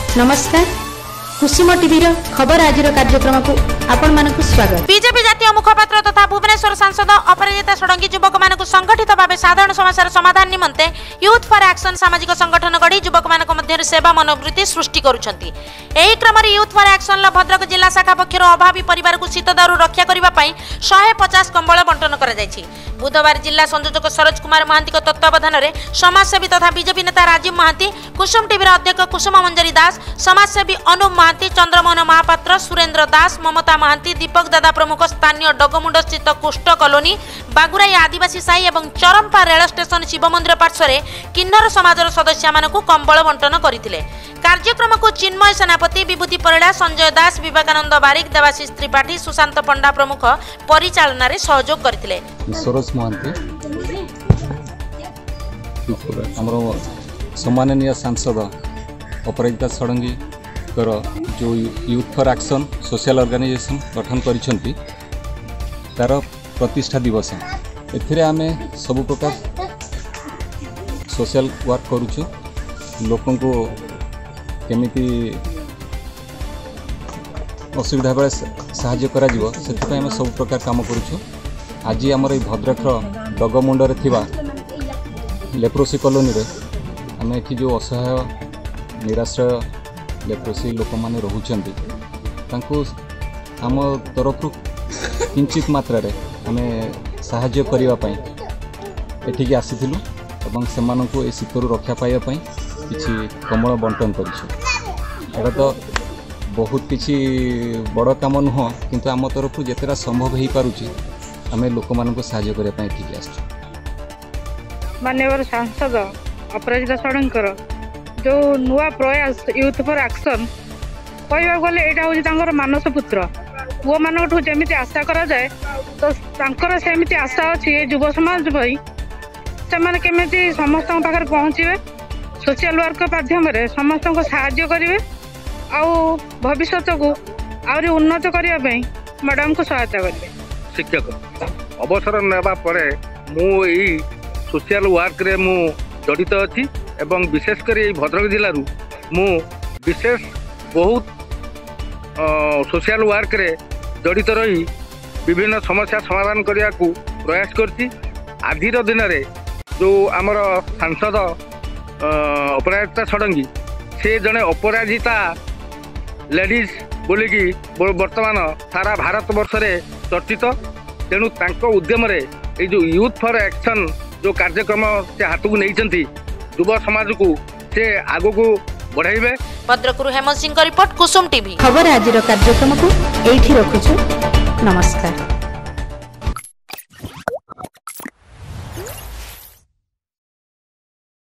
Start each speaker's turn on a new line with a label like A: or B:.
A: नमस्कार कुसुम टीवी खबर आज कार्यक्रम को आपण मानक स्वागत।
B: बीजेपी जातीय मुखपात्र तथा भुवनेश्वर सांसद अपराजिता षडंगी युवक मानक संगठित भाव साधारण समस्या समाधान निमंते यूथ फॉर एक्शन सामाजिक संगठन गढ़ी युवक मानक मध्य सेवा मनोवृत्ति सृष्टि करुछंती। एही क्रम रे यूथ फॉर एक्शन भद्रक जिला शाखा पक्षर अभावी परिवार को शीत दारू रक्षा करने 150 कंबल बंटन करा जायछि। बुधवार जिला संयोजक सरोज कुमार महांती तत्वावधान में समाजसेवी तथा बीजेपी नेता राजीव महांती, कुसुम टीवी अध्यक्ष कुसुम मंजरी दास, समाजसेवी अनुप महांती, चंद्रमोहन महापात्र, सुरेंद्र दास, ममता महांती, दीपक दादा प्रमुख स्थानीय डगमुंड स्थित कुष्ठ कॉलोनी, बागुराई आदिवासी साई और चरमपा रेल स्टेशन शिव मंदिर पार्श्व किन्नर समाजर सदस्य मानक कंबल बंटन करथिले। कार्यक्रम को चिन्मय सेनापति, विभूति परिड़ा, संजय दास, विवेकानंद बारिक, देवाशीष त्रिपाठी, सुशांत पंडा प्रमुख परिचालन में सहयोग करथिले।
C: सरोज महांती सम्माननीय सांसद अपराजिता षडंगी जो youth for action social organisation गठन करिसेंती तार प्रतिष्ठा दिवस एथिरे आमे सब प्रकार सोशल वर्क करूछु। लोकों को केमिति असुविधा बेले साहाय्य करा जीवो सेति आमे सब प्रकार काम करूछु। आज आमर भद्रक डगमुंडे थिबा लेप्रोसी कॉलोनी रे आमे एठी जो असहाय निराश्रय लेप्रोसी लोक मैंने रोचंती आम तरफ किंचित मात्रा रे आमे साहाय्य करने एठिकी आसीथिलु एवं सेमानन को ए शीतरु रक्षा पाइबा किछि कमल बंटन करिछु। तो बहुत किछि बड़ काम नुह किंतु आम तरफ जेतेरा संभव हो पारुछि आमे लोक मानन को साहाय्य करने पई एठिकी आछी।
D: माननीय सांसद अपराजिता षडंगी जो नुआ प्रयास यूथ फॉर एक्शन कहवा गले यहाँ हूँ मानस पुत्र पुओ मानक जमी आशा करा जाए तो सेमती आशा अच्छी युव समाज भाई से केमी समस्त पाखे पहुँचे सोशल वर्क माध्यम समस्त को साहाय्य करेंगे आउ भविष्य को आहरी उन्नत करने मैडम को सहायता करेंगे।
E: शिक्षक अवसर नेबा परे मु एई सोशल वर्क रे मु जड़ित अच्छी एवं विशेषकर भद्रक जिलूर मु विशेष बहुत सोशल वर्क रे जड़ित रही विभिन्न समस्या समाधान करने को प्रयास करती। आजिर दिन में जो आमर सांसद अपराजिता षडंगी से जड़े अपराजिता लेडीज बोलिकी वर्तमान सारा भारत वर्ष में चर्चित। तेणु तांको उद्यम रे ये जो यूथ फॉर एक्शन जो कार्यक्रम से हाथ को नहीं युवा समाज को से आगो को बढ़ाइबे।
B: भद्रकरू हेमंत सिंह रिपोर्ट कुसुम टीवी।
A: खबर आज कार्यक्रम को एठी रखुछु। नमस्कार।